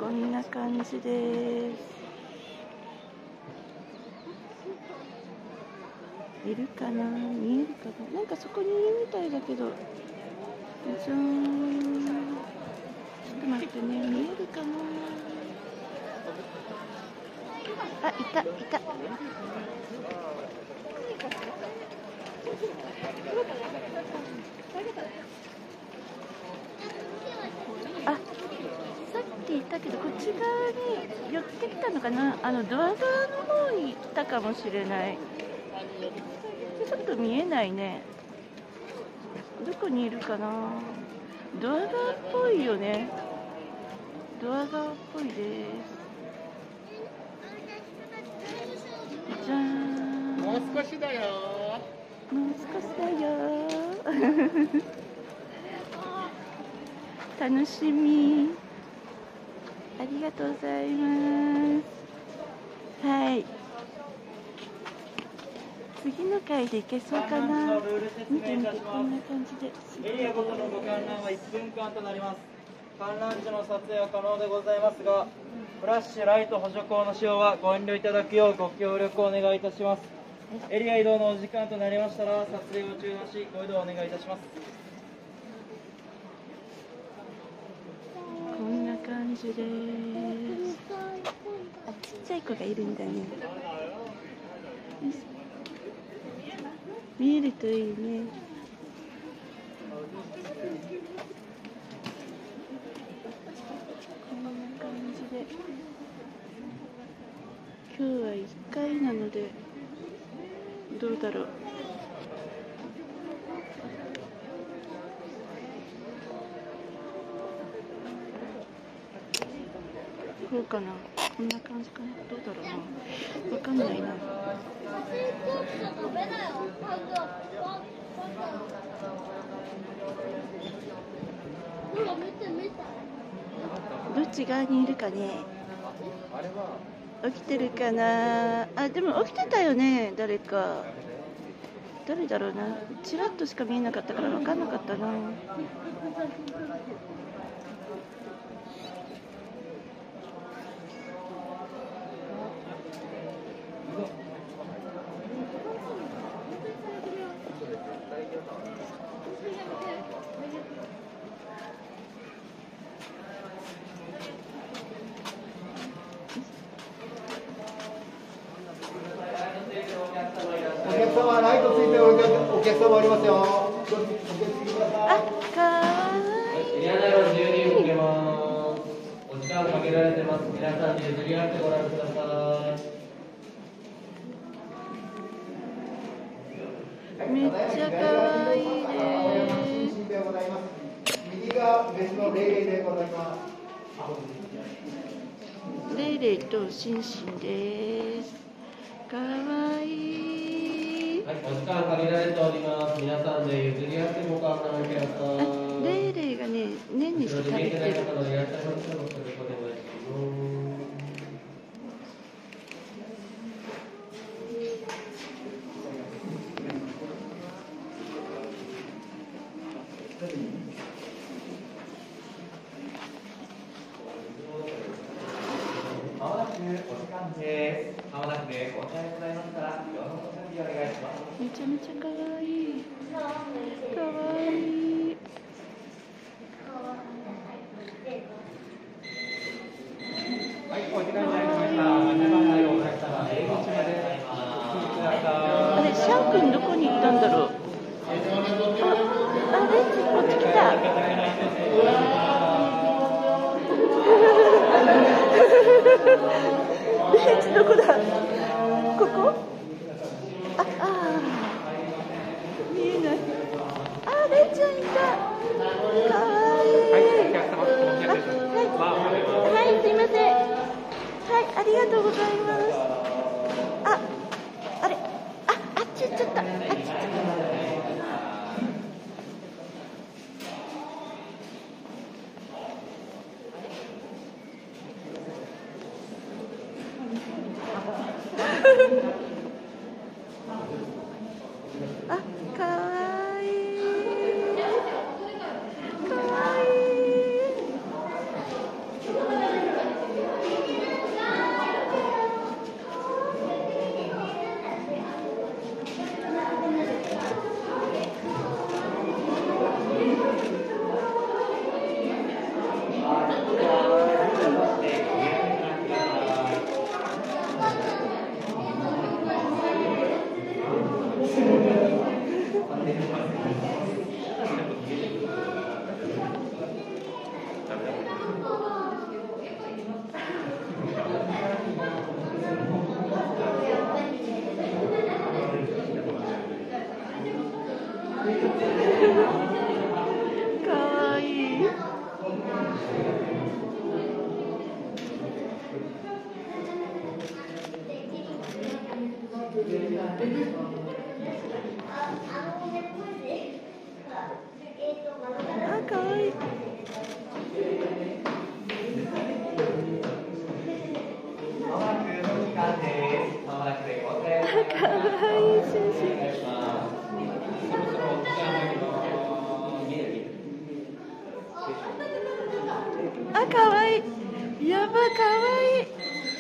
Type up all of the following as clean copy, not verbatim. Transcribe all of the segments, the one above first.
こんな感じです。いるかな、見えるかな、なんかそこにいるみたいだけど、じゃーん、ちょっと待ってね、見えるかな。あ、いたいた。あ、さっきいたけどこっち側に寄ってきたのかな。ドア側の方に来たかもしれない。ちょっと見えないね。どこにいるかな。ドア側っぽいよね。ドア側っぽいです。じゃーん。 もう少しだよ。 もう少しだよ。楽しみ。ありがとうございます。はい。次の回で行けそうかな。見て見て、こんな感じで。 エリアごとのご観覧は1分間となります。観覧時の撮影は可能でございますが、フラッシュ、ライト、補助光の使用はご遠慮いただくようご協力をお願いいたします。エリア移動のお時間となりましたら、撮影を中断し、ご移動をお願いいたします。 こんな感じです。あ、ちっちゃい子がいるんだね。見えるといいね。こんな感じで。今日は1回なので、どうだろう。こうかな。こんな感じかな。どうだろうな。わかんないな。どっち側にいるかね。起きてるかなあ。でも起きてたよね、誰か。誰だろうな。ちらっとしか見えなかったから分かんなかったな。 お客様、ライトついてるお客様おりますよ。 あ、かわいい。 エリア内は自由に動けます。お時間かけられてます。皆さんで譲り合ってご覧ください。 めっちゃかわいいです。 右が別のレイレイでございます。 レイレイとシンシンです。かわいい。 はい、お時間限られております。皆さんで譲り合ってご観覧ください。 レイレイがね、年にして食べてる。 いらっしゃいましたらご協力お願いします。まもなくお時間です。まもなくでご答えございましたら、移動のご準備お願いします。 めちゃめちゃかわいい。かわいい。 はい、お時間になりました。7番台お客様、出口までお進みください。 あれ、シャン君どこに行ったんだろう。あ、レッツこっち来た。レッツどこだ。ここ。見えない。あ、レッちゃんいた。かわいい。はい、すいません。はい、ありがとうございます。あ、あれ、あっち行っちゃった。あっち行っちゃった。 あ、かわいい。やば、かわいい。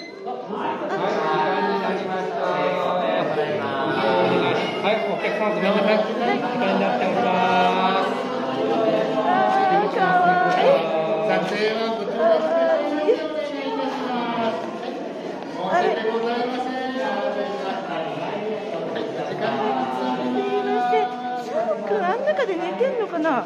はい、お客様ごめんなさい。時間になっております。 かわいい。 撮影はこちらです。 あれ、 申し訳ございません。 すいません。シャーク、あん中で寝てんのかな。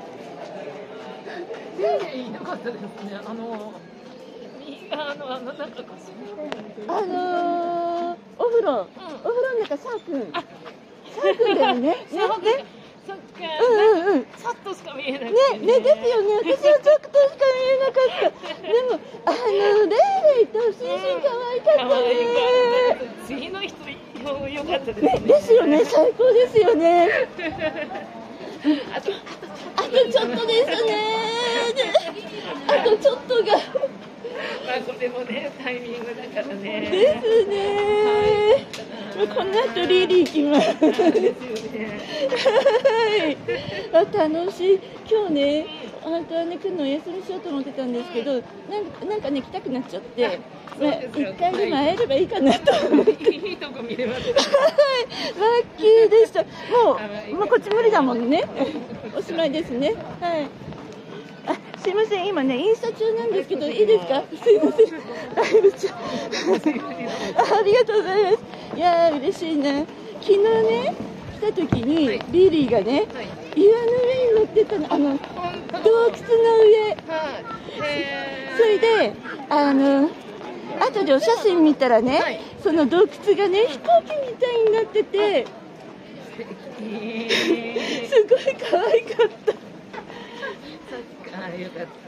いなかったですね。右側の中かしら。 お風呂の中、シャー君。シャー君だよね。ね。 そっか。 うん。 ちょっとしか見えなくてね、ですよね。私はちょっとしか見えなかった。でも、レイレイとシンシン可愛かったね。 次の人よかったですね。 ですよね、最高ですよね。あとちょっとですね。あとちょっとが。 まあこれもね、タイミングだからね。 ですね。この後リリー行きます。 ですよね。 はい。楽しい。今日ね、本当はね、来るのお休みしようと思ってたんですけど、なんかね、来たくなっちゃって、一回でも会えればいいかなと思って。 いいとこ見れます。 はい、ラッキーでした。もうこっち無理だもんね。おしまいですね。はい。すいません、今ね、インスタ中なんですけど、いいですか。すいません。ライブ中。ありがとうございます。いやー、嬉しいな。昨日ね、来た時に、リリーがね、岩の上に乗ってたの、洞窟の上。それで、後でお写真見たらね、その洞窟がね、飛行機みたいになってて、すごい可愛かった。 よかった。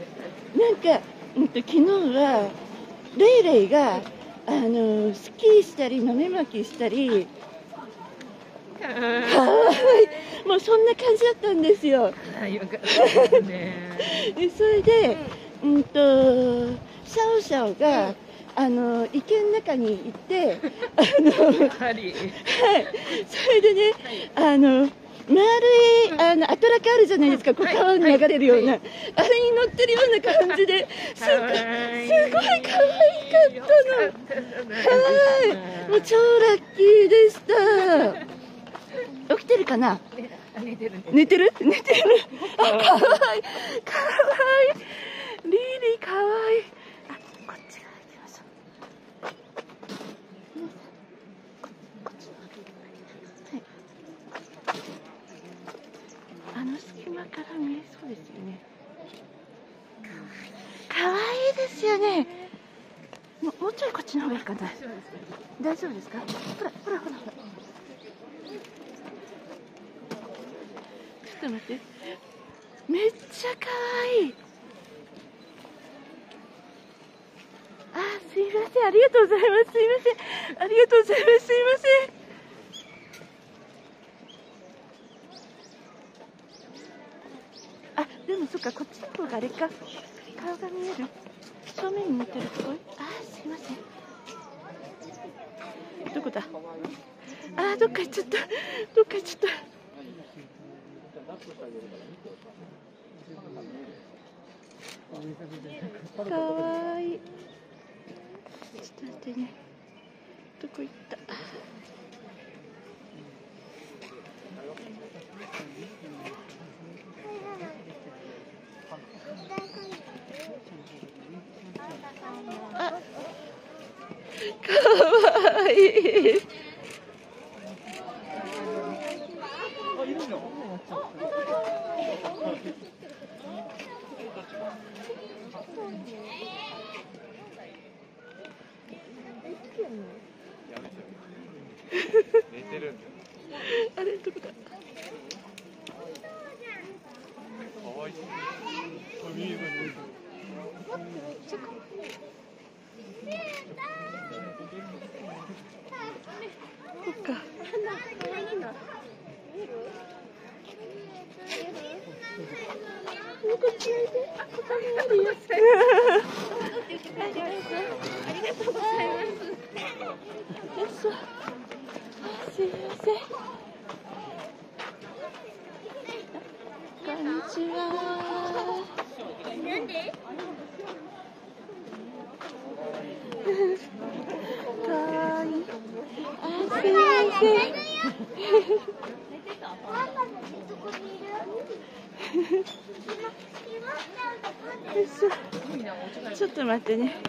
なんか、昨日はレイレイがスキーしたり豆まきしたり、かわいい、もうそんな感じだったんですよ。 よかったですね。 でそれで、シャオシャオが池の中に行ってはい、それでね、丸いアトラクあるじゃないですか、こう川に流れるような、あれに乗ってるような感じですごい可愛かったの。はい、もう超ラッキーでした。起きてるかな。寝てる。あ、かわいい、かわいい、リリーかわいい。こっち側行きましょう。こっちの隙間から見えそうですよね。かわいいですよね。もうちょいこっちの方がいいかな。大丈夫ですか。ほら。ちょっと待って。めっちゃかわいい。すいません。ありがとうございます。すいません。ありがとうございます。すいません。でもそっか、こっちの方があれか。顔が見える。正面に向いてるとこ。すいません。どこだ。どっか行っちゃった。かわいい。ちょっと待ってね。どこ行った。かわいい。 寝てるんだよ。 あれどこだ。 可愛い。 そっか。こっちにいて。ここにあるよ。ありがとうございます。すいません。こんにちは。なんで？ よいしょ。ちょっと待ってね。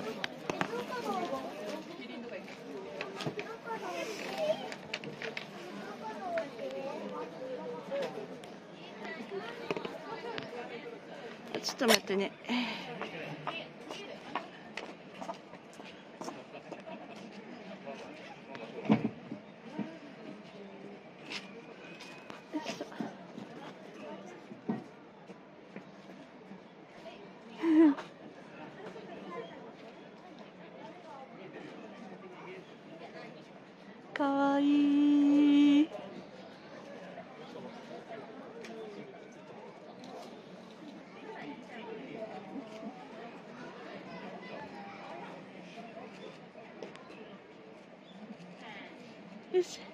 ちょっと待ってね。かわいい。よし。